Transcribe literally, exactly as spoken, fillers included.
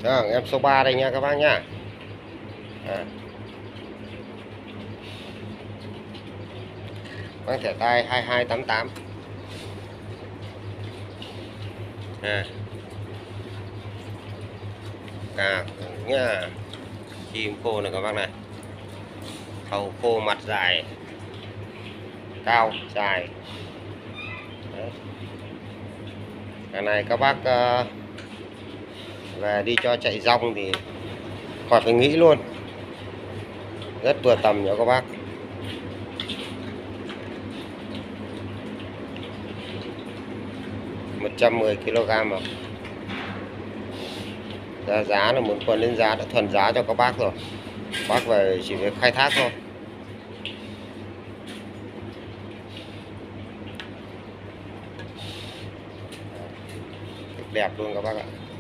À, em số ba đây nha các bác nhá. À. Mang thẻ tay hai hai tám tám. À. À, nha. Chim khô này các bác này. Hầu khô mặt dài, cao, dài. Đấy. Cái này các bác uh, về đi cho chạy rong thì khỏi phải nghĩ luôn, rất vừa tầm nha các bác. Một trăm mười ki lô gam mà giá, giá là muốn quần lên giá đã thuần giá cho các bác rồi, bác về chỉ việc khai thác thôi. Đẹp luôn các bác ạ.